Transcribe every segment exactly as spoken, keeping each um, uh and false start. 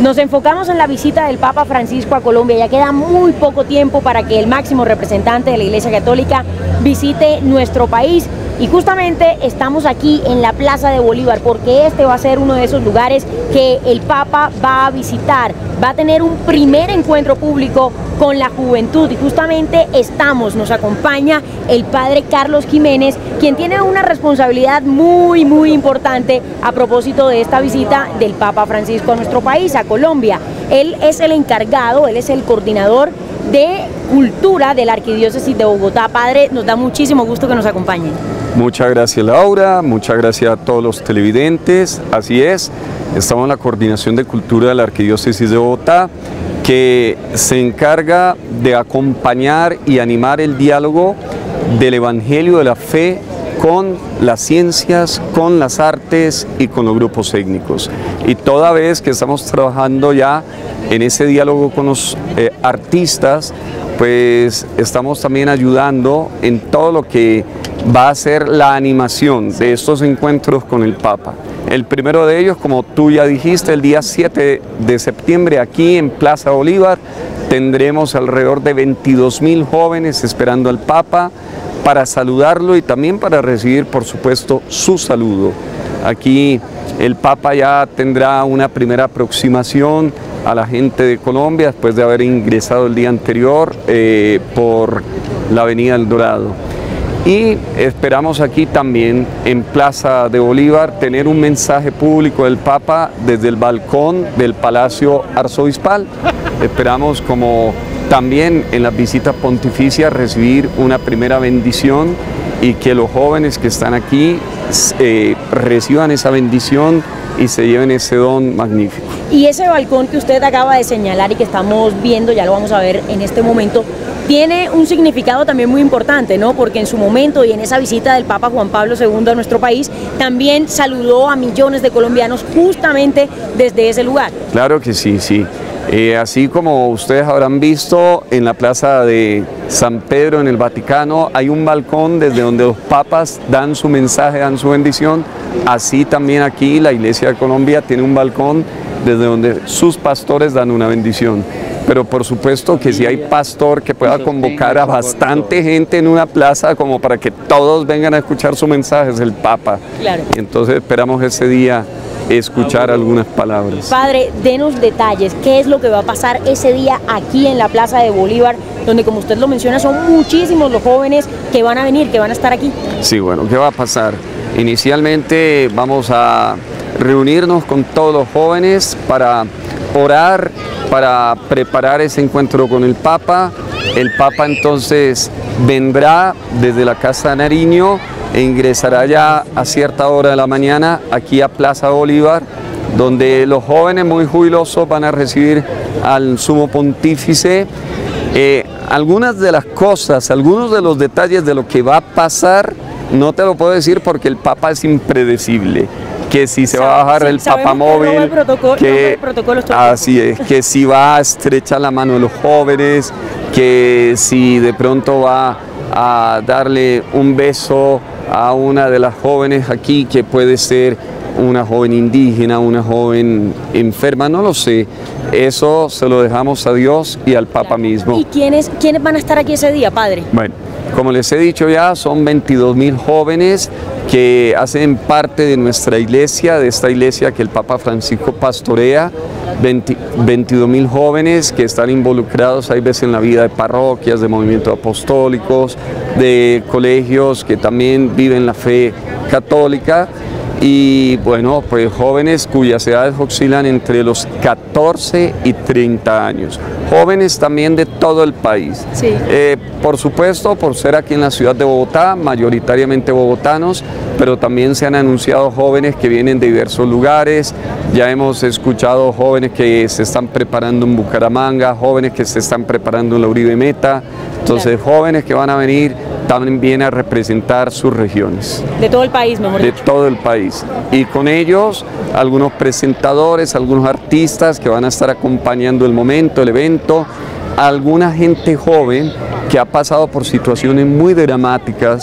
Nos enfocamos en la visita del Papa Francisco a Colombia. Ya queda muy poco tiempo para que el máximo representante de la Iglesia Católica visite nuestro país. Y justamente estamos aquí en la Plaza de Bolívar porque este va a ser uno de esos lugares que el Papa va a visitar. Va a tener un primer encuentro público con la juventud y justamente estamos, nos acompaña el padre Carlos Jiménez, quien tiene una responsabilidad muy muy importante a propósito de esta visita del Papa Francisco a nuestro país, a Colombia. Él es el encargado, él es el coordinador de cultura de la Arquidiócesis de Bogotá. Padre, nos da muchísimo gusto que nos acompañe. Muchas gracias, Laura, muchas gracias a todos los televidentes. Así es, estamos en la Coordinación de Cultura de la Arquidiócesis de Bogotá, que se encarga de acompañar y animar el diálogo del Evangelio de la Fe con las ciencias, con las artes y con los grupos étnicos. Y toda vez que estamos trabajando ya en ese diálogo con los eh, artistas, pues estamos también ayudando en todo lo que va a ser la animación de estos encuentros con el Papa. El primero de ellos, como tú ya dijiste, el día siete de septiembre aquí en Plaza Bolívar, tendremos alrededor de veintidós mil jóvenes esperando al Papa para saludarlo y también para recibir, por supuesto, su saludo. Aquí el Papa ya tendrá una primera aproximación a la gente de Colombia después de haber ingresado el día anterior eh, por la Avenida El Dorado. Y esperamos aquí también en Plaza de Bolívar tener un mensaje público del Papa desde el balcón del Palacio Arzobispal. Esperamos, como también en las visitas pontificias, recibir una primera bendición y que los jóvenes que están aquí eh, reciban esa bendición y se lleven ese don magnífico. Y ese balcón que usted acaba de señalar y que estamos viendo, ya lo vamos a ver en este momento, tiene un significado también muy importante, ¿no? Porque en su momento y en esa visita del Papa Juan Pablo segundo a nuestro país, también saludó a millones de colombianos justamente desde ese lugar. Claro que sí, sí. Eh, así como ustedes habrán visto en la Plaza de San Pedro en el Vaticano, hay un balcón desde donde los papas dan su mensaje, dan su bendición. Así también aquí la Iglesia de Colombia tiene un balcón desde donde sus pastores dan una bendición. Pero por supuesto que si hay pastor que pueda convocar a bastante gente en una plaza como para que todos vengan a escuchar su mensaje, es el Papa. Claro. Entonces esperamos ese día escuchar algunas palabras. Padre, denos detalles, ¿qué es lo que va a pasar ese día aquí en la Plaza de Bolívar, donde, como usted lo menciona, son muchísimos los jóvenes que van a venir, que van a estar aquí? Sí, bueno, ¿qué va a pasar? Inicialmente vamos a reunirnos con todos los jóvenes para orar, para preparar ese encuentro con el Papa. El Papa entonces vendrá desde la Casa de Nariño e ingresará ya a cierta hora de la mañana aquí a Plaza Bolívar, donde los jóvenes muy jubilosos van a recibir al Sumo Pontífice. Eh, algunas de las cosas, algunos de los detalles de lo que va a pasar, no te lo puedo decir porque el Papa es impredecible. Que si se va a bajar el papamóvil, que así es, que si va a estrechar la mano de los jóvenes, que si de pronto va a darle un beso a una de las jóvenes aquí, que puede ser una joven indígena, una joven enferma, no lo sé. Eso se lo dejamos a Dios y al Papa mismo. ¿Y quiénes, quiénes van a estar aquí ese día, Padre? Bueno, como les he dicho ya, son veintidós mil jóvenes que hacen parte de nuestra iglesia, de esta iglesia que el Papa Francisco pastorea, veintidós mil jóvenes que están involucrados, hay veces en la vida de parroquias, de movimientos apostólicos, de colegios que también viven la fe católica. Y bueno, pues jóvenes cuyas edades oscilan entre los catorce y treinta años. Jóvenes también de todo el país. Sí. Eh, por supuesto, por ser aquí en la ciudad de Bogotá, mayoritariamente bogotanos, pero también se han anunciado jóvenes que vienen de diversos lugares. Ya hemos escuchado jóvenes que se están preparando en Bucaramanga, jóvenes que se están preparando en la Uribe Meta. Entonces, claro, jóvenes que van a venir también vienen a representar sus regiones. De todo el país, mejor dicho. De todo el país. Y con ellos, algunos presentadores, algunos artistas que van a estar acompañando el momento, el evento, alguna gente joven que ha pasado por situaciones muy dramáticas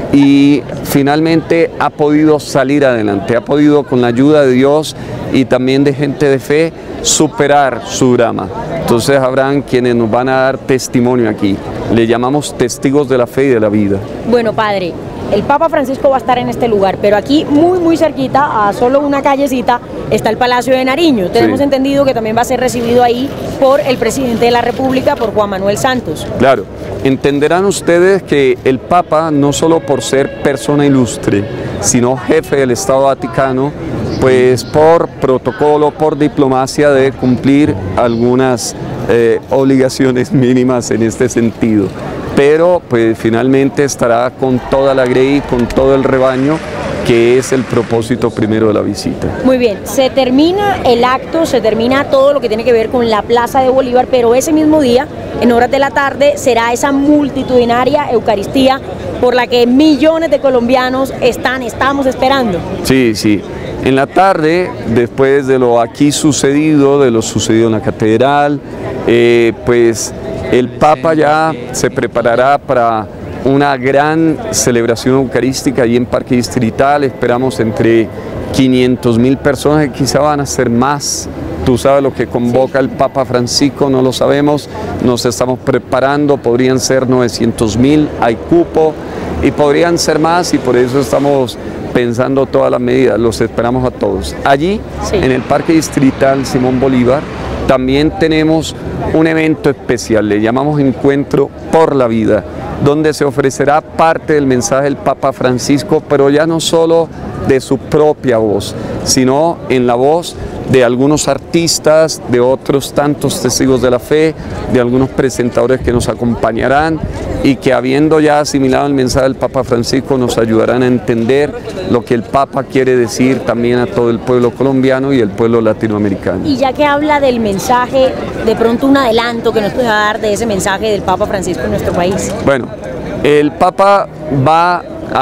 y finalmente ha podido salir adelante, ha podido con la ayuda de Dios y también de gente de fe superar su drama. Entonces habrán quienes nos van a dar testimonio aquí, le llamamos testigos de la fe y de la vida. Bueno, padre, el Papa Francisco va a estar en este lugar, pero aquí muy muy cerquita, a solo una callecita, está el Palacio de Nariño. Tenemos sí. entendido que también va a ser recibido ahí por el presidente de la República, por Juan Manuel Santos. Claro, entenderán ustedes que el Papa, no solo por ser persona ilustre, sino jefe del Estado Vaticano, pues por protocolo, por diplomacia debe cumplir algunas eh, obligaciones mínimas en este sentido. Pero pues finalmente estará con toda la grey, con todo el rebaño, que es el propósito primero de la visita. Muy bien, se termina el acto, se termina todo lo que tiene que ver con la Plaza de Bolívar, pero ese mismo día, en horas de la tarde, será esa multitudinaria Eucaristía por la que millones de colombianos están, estamos esperando. Sí, sí. En la tarde, después de lo aquí sucedido, de lo sucedido en la catedral, eh, pues el Papa ya se preparará para una gran celebración eucarística allí en Parque Distrital. Esperamos entre quinientas mil personas, que quizá van a ser más. Tú sabes lo que convoca el Papa Francisco, no lo sabemos, nos estamos preparando, podrían ser novecientos mil, hay cupo, y podrían ser más, y por eso estamos pensando todas las medidas, los esperamos a todos. Allí, sí. en el Parque Distrital Simón Bolívar, también tenemos un evento especial, le llamamos Encuentro por la Vida, donde se ofrecerá parte del mensaje del Papa Francisco, pero ya no solo de su propia voz, sino en la voz de algunos artistas, de otros tantos testigos de la fe, de algunos presentadores que nos acompañarán y que, habiendo ya asimilado el mensaje del Papa Francisco, nos ayudarán a entender lo que el Papa quiere decir también a todo el pueblo colombiano y el pueblo latinoamericano. Y ya que habla del mensaje, de pronto un adelanto que nos pueda dar de ese mensaje del Papa Francisco en nuestro país. Bueno, el Papa va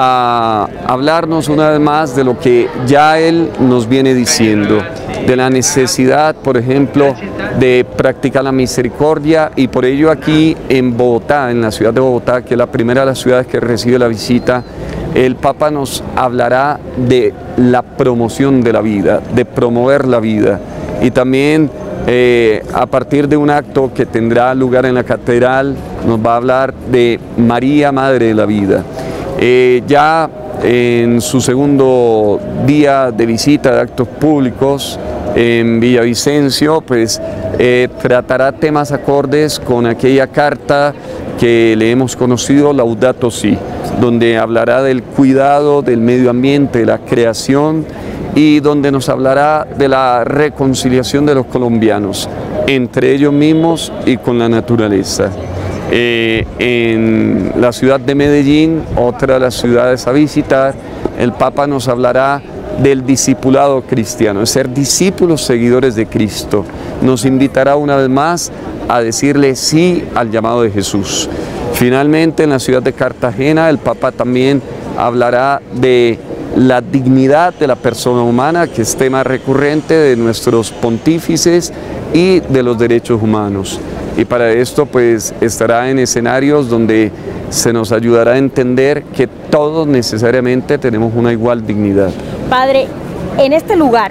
a hablarnos una vez más de lo que ya él nos viene diciendo, de la necesidad, por ejemplo, de practicar la misericordia, y por ello aquí en Bogotá, en la ciudad de Bogotá, que es la primera de las ciudades que recibe la visita, el Papa nos hablará de la promoción de la vida, de promover la vida, y también eh, a partir de un acto que tendrá lugar en la catedral, nos va a hablar de María, Madre de la Vida. Eh, ya en su segundo día de visita de actos públicos en Villavicencio, pues eh, tratará temas acordes con aquella carta que le hemos conocido, Laudato Si, donde hablará del cuidado del medio ambiente, de la creación, y donde nos hablará de la reconciliación de los colombianos entre ellos mismos y con la naturaleza. Eh, en la ciudad de Medellín, otra de las ciudades a visitar, el Papa nos hablará del discipulado cristiano, de ser discípulos seguidores de Cristo. Nos invitará una vez más a decirle sí al llamado de Jesús. Finalmente, en la ciudad de Cartagena, el Papa también hablará de la dignidad de la persona humana, que es tema recurrente de nuestros pontífices, y de los derechos humanos. Y para esto pues estará en escenarios donde se nos ayudará a entender que todos necesariamente tenemos una igual dignidad. Padre, en este lugar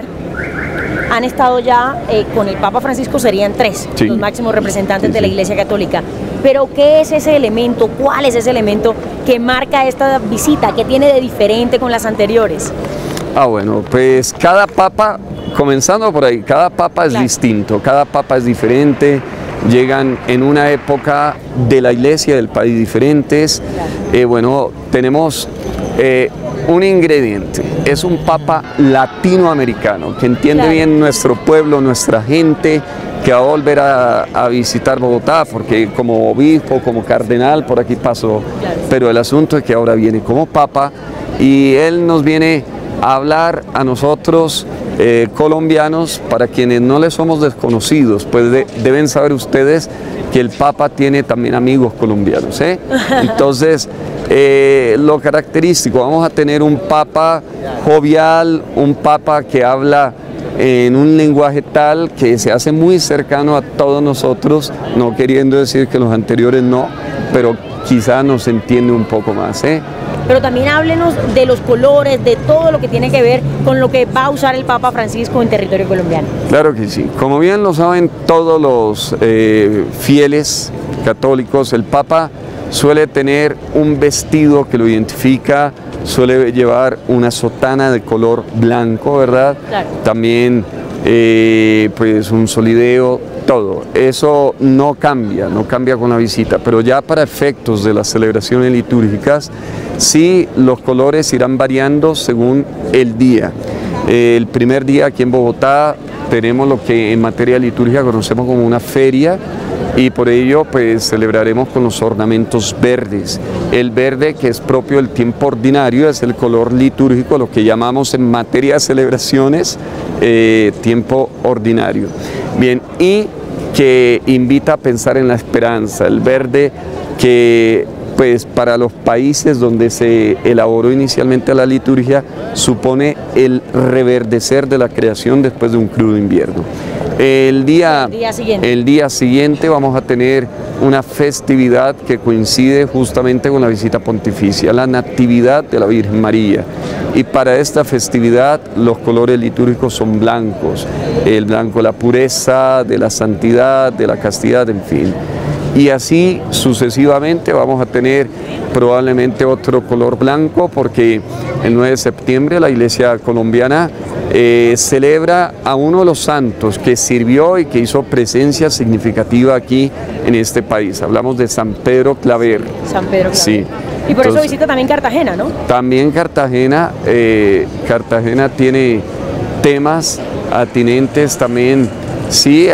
han estado ya eh, con el Papa Francisco, serían tres, sí. los máximos representantes sí, de la Iglesia Católica. Pero ¿qué es ese elemento? ¿Cuál es ese elemento que marca esta visita? ¿Qué tiene de diferente con las anteriores? Ah, bueno, pues cada papa, comenzando por ahí, cada papa es claro. distinto, cada papa es diferente. Llegan en una época de la iglesia del país diferentes. Eh, bueno, tenemos eh, un ingrediente, es un papa latinoamericano que entiende claro. bien nuestro pueblo, nuestra gente, que va a volver a, a visitar Bogotá, porque como obispo, como cardenal, por aquí pasó, claro. pero el asunto es que ahora viene como papa y él nos viene a hablar a nosotros eh, colombianos, para quienes no les somos desconocidos, pues de, deben saber ustedes que el Papa tiene también amigos colombianos, ¿eh? Entonces, eh, lo característico, vamos a tener un Papa jovial, un Papa que habla en un lenguaje tal que se hace muy cercano a todos nosotros, no queriendo decir que los anteriores no, pero quizá nos entiende un poco más, ¿eh? pero también háblenos de los colores, de todo lo que tiene que ver con lo que va a usar el Papa Francisco en territorio colombiano. Claro que sí. Como bien lo saben todos los eh, fieles católicos, el Papa suele tener un vestido que lo identifica, suele llevar una sotana de color blanco, ¿verdad? Claro. También eh, pues un solideo, todo. Eso no cambia, no cambia con la visita, pero ya para efectos de las celebraciones litúrgicas, sí los colores irán variando según el día. Eh, el primer día aquí en Bogotá tenemos lo que en materia litúrgica conocemos como una feria, y por ello pues celebraremos con los ornamentos verdes. El verde, que es propio del tiempo ordinario, es el color litúrgico, lo que llamamos en materia de celebraciones eh, tiempo ordinario. Bien, y que invita a pensar en la esperanza, el verde que pues para los países donde se elaboró inicialmente la liturgia supone el reverdecer de la creación después de un crudo invierno. El día, el día siguiente. el día siguiente vamos a tener una festividad que coincide justamente con la visita pontificia, la Natividad de la Virgen María. Y para esta festividad los colores litúrgicos son blancos, el blanco de la pureza, de la santidad, de la castidad, en fin. Y así sucesivamente vamos a tener probablemente otro color blanco, porque el nueve de septiembre la Iglesia colombiana eh, celebra a uno de los santos que sirvió y que hizo presencia significativa aquí en este país. Hablamos de San Pedro Claver. San Pedro Claver. Sí. Y por Entonces, eso visita también Cartagena, ¿no? También Cartagena, eh, Cartagena tiene temas atinentes también, sí,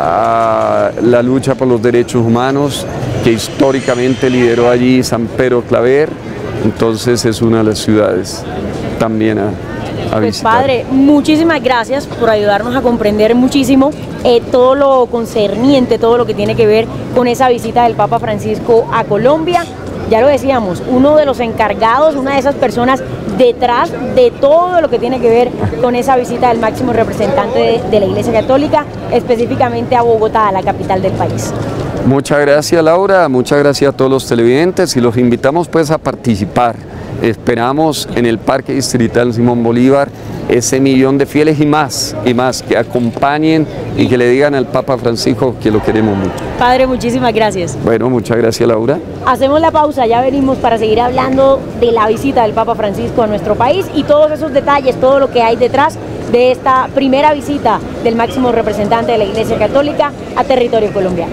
a, a la lucha por los derechos humanos que históricamente lideró allí San Pedro Claver. Entonces es una de las ciudades también a, a pues visitar. Padre, muchísimas gracias por ayudarnos a comprender muchísimo eh, todo lo concerniente, todo lo que tiene que ver con esa visita del Papa Francisco a Colombia. Ya lo decíamos, uno de los encargados, una de esas personas detrás de todo lo que tiene que ver con esa visita del máximo representante de, de la Iglesia Católica, específicamente a Bogotá, a la capital del país. Muchas gracias, Laura, muchas gracias a todos los televidentes y los invitamos pues a participar. Esperamos en el Parque Distrital Simón Bolívar ese millón de fieles y más, y más, que acompañen y que le digan al Papa Francisco que lo queremos mucho. Padre, muchísimas gracias. Bueno, muchas gracias, Laura. Hacemos la pausa, ya venimos para seguir hablando de la visita del Papa Francisco a nuestro país y todos esos detalles, todo lo que hay detrás de esta primera visita del máximo representante de la Iglesia Católica a territorio colombiano.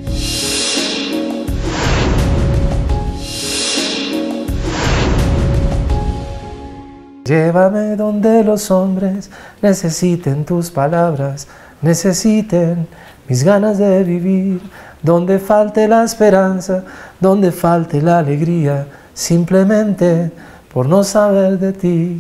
Llévame donde los hombres necesiten tus palabras, necesiten mis ganas de vivir, donde falte la esperanza, donde falte la alegría, simplemente por no saber de ti.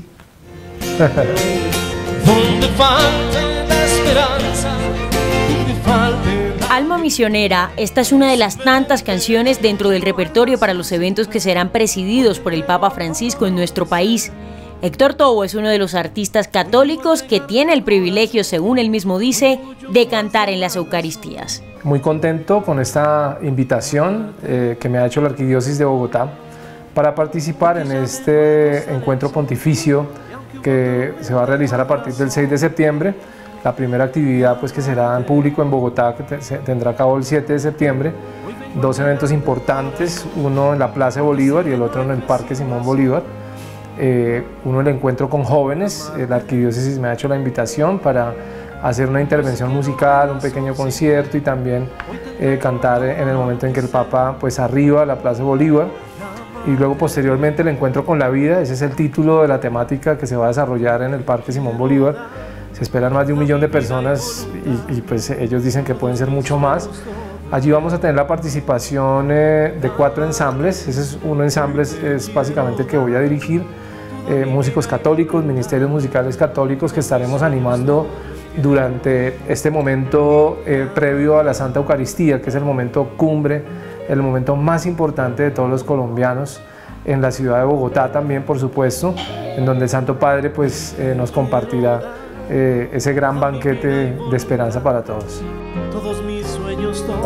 Donde falte la esperanza, donde falte la... Alma Misionera, esta es una de las tantas canciones dentro del repertorio para los eventos que serán presididos por el Papa Francisco en nuestro país. Héctor Tobo es uno de los artistas católicos que tiene el privilegio, según él mismo dice, de cantar en las Eucaristías. Muy contento con esta invitación eh, que me ha hecho la Arquidiócesis de Bogotá para participar en este encuentro pontificio que se va a realizar a partir del seis de septiembre. La primera actividad pues, que será en público en Bogotá, que te, se tendrá a cabo el siete de septiembre. Dos eventos importantes, uno en la Plaza de Bolívar y el otro en el Parque Simón Bolívar. Eh, uno el encuentro con jóvenes, eh, la Arquidiócesis me ha hecho la invitación para hacer una intervención musical, un pequeño concierto y también eh, cantar en el momento en que el Papa pues arriba a la Plaza de Bolívar. Y luego posteriormente el encuentro con la vida, ese es el título de la temática que se va a desarrollar en el Parque Simón Bolívar. Se esperan más de un millón de personas y, y pues ellos dicen que pueden ser mucho más. Allí vamos a tener la participación eh, de cuatro ensambles, ese es un ensamble, es, es básicamente el que voy a dirigir. Eh, músicos católicos, ministerios musicales católicos que estaremos animando durante este momento eh, previo a la Santa Eucaristía, que es el momento cumbre, el momento más importante de todos los colombianos, en la ciudad de Bogotá también, por supuesto, en donde el Santo Padre pues, eh, nos compartirá eh, ese gran banquete de esperanza para todos. Todos mis sueños,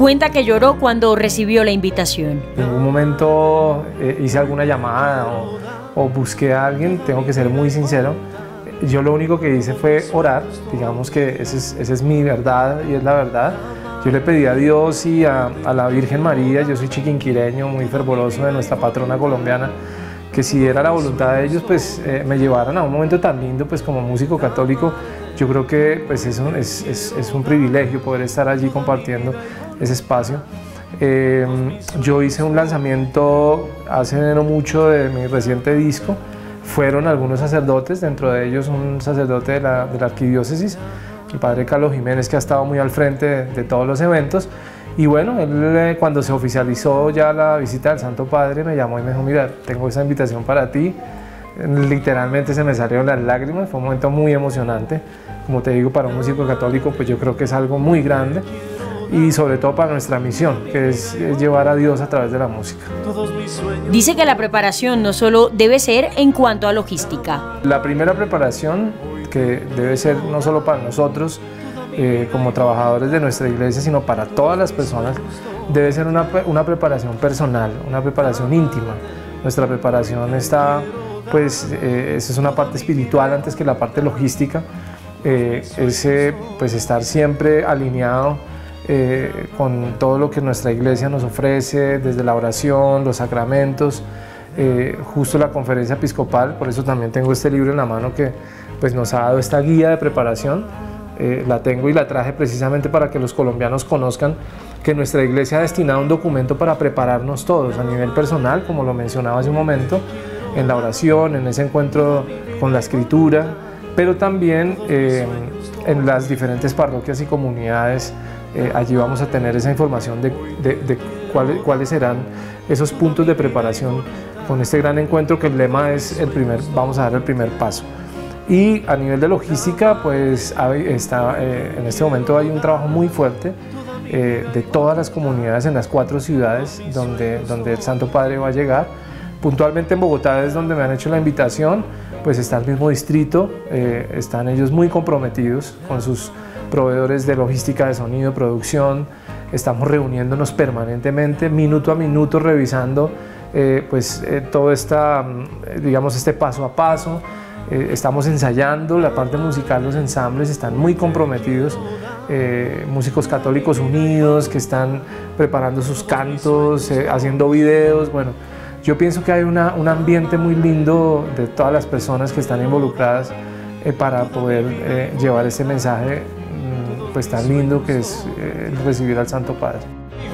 Cuenta que lloró cuando recibió la invitación. En un momento eh, hice alguna llamada o, o busqué a alguien, tengo que ser muy sincero. Yo lo único que hice fue orar, digamos que esa es, esa es mi verdad y es la verdad. Yo le pedí a Dios y a, a la Virgen María, yo soy chiquinquireño, muy fervoroso de nuestra patrona colombiana, que si era la voluntad de ellos, pues eh, me llevaran a un momento tan lindo, pues como músico católico. Yo creo que pues, es, un, es, es, es un privilegio poder estar allí compartiendo ese espacio. Eh, yo hice un lanzamiento hace no mucho de mi reciente disco. Fueron algunos sacerdotes, dentro de ellos un sacerdote de la, de la arquidiócesis, el padre Carlos Jiménez, que ha estado muy al frente de, de todos los eventos. Y bueno, él cuando se oficializó ya la visita del Santo Padre me llamó y me dijo: mira, tengo esa invitación para ti. Literalmente se me salieron las lágrimas, fue un momento muy emocionante. Como te digo, para un músico católico pues yo creo que es algo muy grande, y sobre todo para nuestra misión, que es, es llevar a Dios a través de la música. Dice que la preparación no solo debe ser en cuanto a logística. La primera preparación, que debe ser no solo para nosotros eh, como trabajadores de nuestra iglesia, sino para todas las personas, debe ser una, una preparación personal, una preparación íntima. Nuestra preparación está, pues, eh, esa es una parte espiritual antes que la parte logística. Eh, ese, pues, estar siempre alineado eh, con todo lo que nuestra iglesia nos ofrece, desde la oración, los sacramentos, eh, justo la conferencia episcopal. Por eso también tengo este libro en la mano que pues, nos ha dado esta guía de preparación. Eh, la tengo y la traje precisamente para que los colombianos conozcan que nuestra iglesia ha destinado un documento para prepararnos todos a nivel personal, como lo mencionaba hace un momento, en la oración, en ese encuentro con la escritura, pero también eh, en las diferentes parroquias y comunidades. Eh, allí vamos a tener esa información de, de, de cuáles, cuáles serán esos puntos de preparación con este gran encuentro, que el lema es el primer, vamos a dar el primer paso. Y a nivel de logística, pues hay, está, eh, en este momento hay un trabajo muy fuerte eh, de todas las comunidades en las cuatro ciudades donde, donde el Santo Padre va a llegar. Puntualmente en Bogotá es donde me han hecho la invitación, pues está el mismo distrito, eh, están ellos muy comprometidos con sus proveedores de logística de sonido, producción. Estamos reuniéndonos permanentemente, minuto a minuto, revisando eh, pues, eh, todo esta, digamos, este paso a paso. Eh, estamos ensayando la parte musical, los ensambles están muy comprometidos, eh, músicos católicos unidos que están preparando sus cantos, eh, haciendo videos. Bueno, yo pienso que hay una, un ambiente muy lindo de todas las personas que están involucradas eh, para poder eh, llevar ese mensaje mm, pues tan lindo que es eh, recibir al Santo Padre.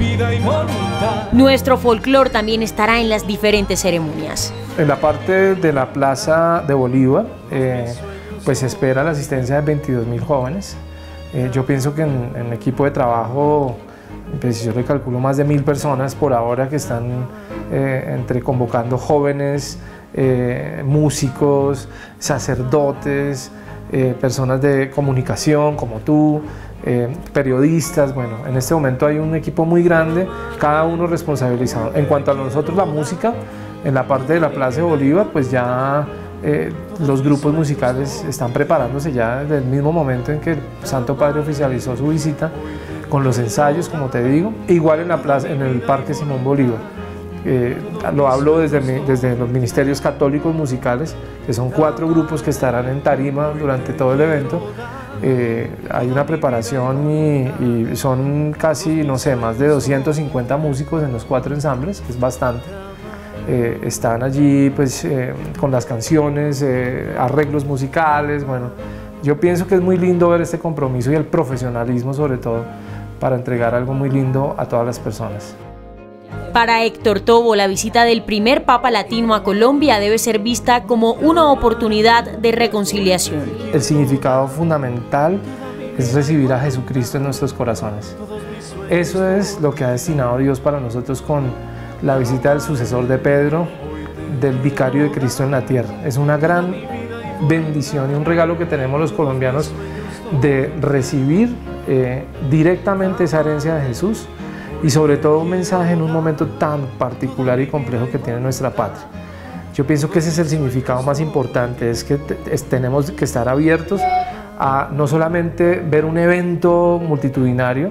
Nuestro folclore también estará en las diferentes ceremonias. En la parte de la Plaza de Bolívar, eh, pues se espera la asistencia de veintidós mil jóvenes. Eh, yo pienso que en, en equipo de trabajo, pues yo le calculo más de mil personas por ahora que están eh, entre convocando jóvenes, eh, músicos, sacerdotes, eh, personas de comunicación como tú, eh, periodistas. Bueno, en este momento hay un equipo muy grande, cada uno responsabilizado. En cuanto a nosotros, la música, en la parte de la Plaza de Bolívar, pues ya eh, los grupos musicales están preparándose ya desde el mismo momento en que el Santo Padre oficializó su visita, con los ensayos, como te digo, igual en, la plaza, en el Parque Simón Bolívar. Eh, lo hablo desde, desde los ministerios católicos musicales, que son cuatro grupos que estarán en tarima durante todo el evento. Eh, hay una preparación y, y son casi, no sé, más de doscientos cincuenta músicos en los cuatro ensambles, que es bastante. Eh, están allí pues, eh, con las canciones, eh, arreglos musicales. Bueno, yo pienso que es muy lindo ver este compromiso y el profesionalismo, sobre todo, para entregar algo muy lindo a todas las personas. Para Héctor Tobo, la visita del primer Papa Latino a Colombia debe ser vista como una oportunidad de reconciliación. El significado fundamental es recibir a Jesucristo en nuestros corazones. Eso es lo que ha destinado Dios para nosotros con la visita del sucesor de Pedro, del vicario de Cristo en la tierra. Es una gran bendición y un regalo que tenemos los colombianos de recibir eh, directamente esa herencia de Jesús, y sobre todo un mensaje en un momento tan particular y complejo que tiene nuestra patria. Yo pienso que ese es el significado más importante, es que te, es, tenemos que estar abiertos a no solamente ver un evento multitudinario,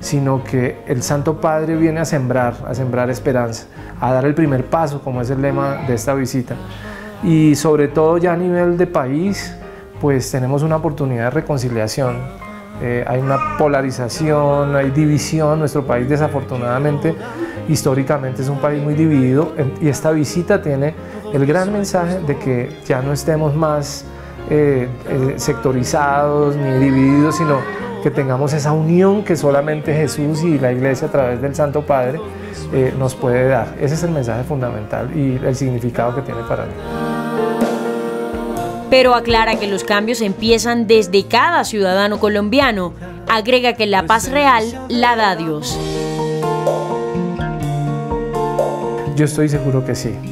sino que el Santo Padre viene a sembrar, a sembrar esperanza, a dar el primer paso, como es el lema de esta visita. Y sobre todo ya a nivel de país, pues tenemos una oportunidad de reconciliación. Eh, hay una polarización, hay división. Nuestro país, desafortunadamente, históricamente es un país muy dividido, y esta visita tiene el gran mensaje de que ya no estemos más eh, eh, sectorizados ni divididos, sino que tengamos esa unión que solamente Jesús y la Iglesia a través del Santo Padre eh, nos puede dar. Ese es el mensaje fundamental y el significado que tiene para mí. Pero aclara que los cambios empiezan desde cada ciudadano colombiano. Agrega que la paz real la da Dios. Yo estoy seguro que sí,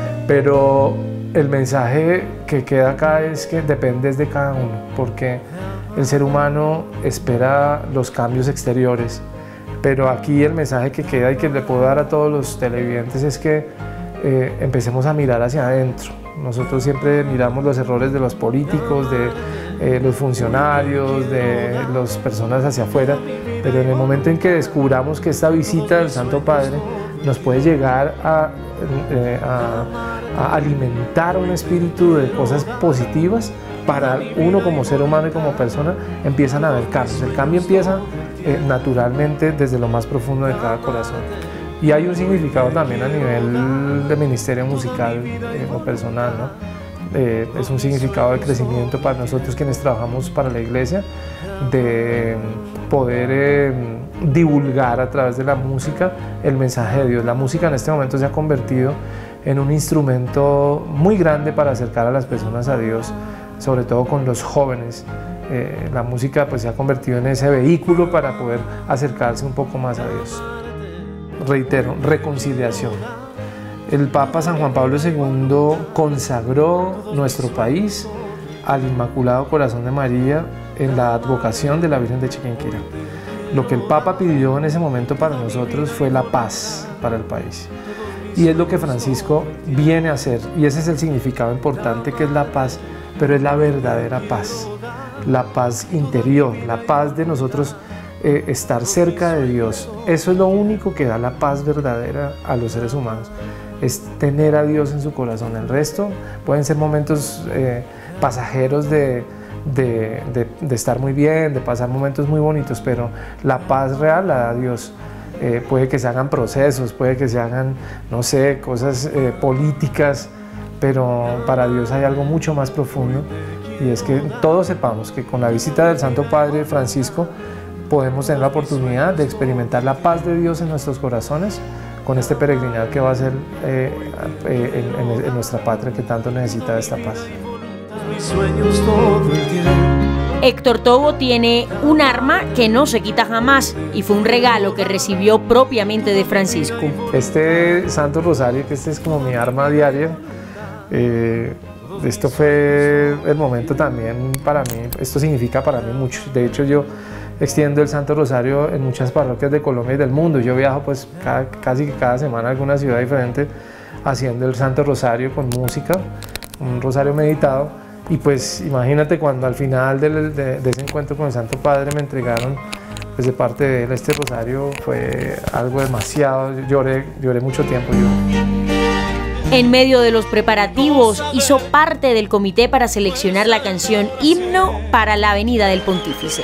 pero el mensaje que queda acá es que depende de cada uno, porque el ser humano espera los cambios exteriores, pero aquí el mensaje que queda y que le puedo dar a todos los televidentes es que eh, empecemos a mirar hacia adentro. Nosotros siempre miramos los errores de los políticos, de eh, los funcionarios, de las personas hacia afuera, pero en el momento en que descubramos que esta visita del Santo Padre nos puede llegar a, eh, a, a alimentar un espíritu de cosas positivas, para uno como ser humano y como persona empiezan a haber cambios. El cambio empieza eh, naturalmente desde lo más profundo de cada corazón. Y hay un significado también a nivel de ministerio musical eh, o personal, ¿no? Eh, es un significado de crecimiento para nosotros quienes trabajamos para la Iglesia, de poder eh, divulgar a través de la música el mensaje de Dios. La música en este momento se ha convertido en un instrumento muy grande para acercar a las personas a Dios, sobre todo con los jóvenes. Eh, la música pues se ha convertido en ese vehículo para poder acercarse un poco más a Dios. Reitero, reconciliación. El Papa San Juan Pablo segundo consagró nuestro país al Inmaculado Corazón de María en la advocación de la Virgen de Chiquinquirá. Lo que el Papa pidió en ese momento para nosotros fue la paz para el país. Y es lo que Francisco viene a hacer, y ese es el significado importante, que es la paz, pero es la verdadera paz, la paz interior, la paz de nosotros eh, estar cerca de Dios. Eso es lo único que da la paz verdadera a los seres humanos, es tener a Dios en su corazón. El resto pueden ser momentos eh, pasajeros de, de, de, de estar muy bien, de pasar momentos muy bonitos, pero la paz real la da Dios. Eh, puede que se hagan procesos, puede que se hagan, no sé, cosas eh, políticas, pero para Dios hay algo mucho más profundo, y es que todos sepamos que con la visita del Santo Padre Francisco podemos tener la oportunidad de experimentar la paz de Dios en nuestros corazones con este peregrinar que va a ser eh, eh, en, en, en nuestra patria, que tanto necesita de esta paz. Mis sueños todo el tiempo. Héctor Tobo tiene un arma que no se quita jamás, y fue un regalo que recibió propiamente de Francisco. Este Santo Rosario, que este es como mi arma diaria, eh, esto fue el momento también para mí, esto significa para mí mucho. De hecho, yo extiendo el Santo Rosario en muchas parroquias de Colombia y del mundo. Yo viajo pues cada, casi que cada semana a alguna ciudad diferente haciendo el Santo Rosario con música, un rosario meditado. Y pues imagínate cuando al final de, de, de ese encuentro con el Santo Padre me entregaron pues de parte de él este rosario, fue algo demasiado, lloré, lloré mucho tiempo. Yo. En medio de los preparativos hizo parte del comité para seleccionar la canción Himno para la Avenida del Pontífice.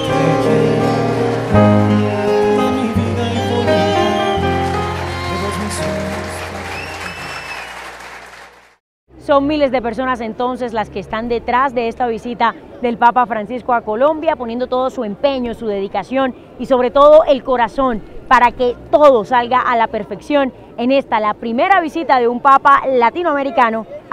Son miles de personas entonces las que están detrás de esta visita del Papa Francisco a Colombia, poniendo todo su empeño, su dedicación y sobre todo el corazón para que todo salga a la perfección en esta, la primera visita de un Papa latinoamericano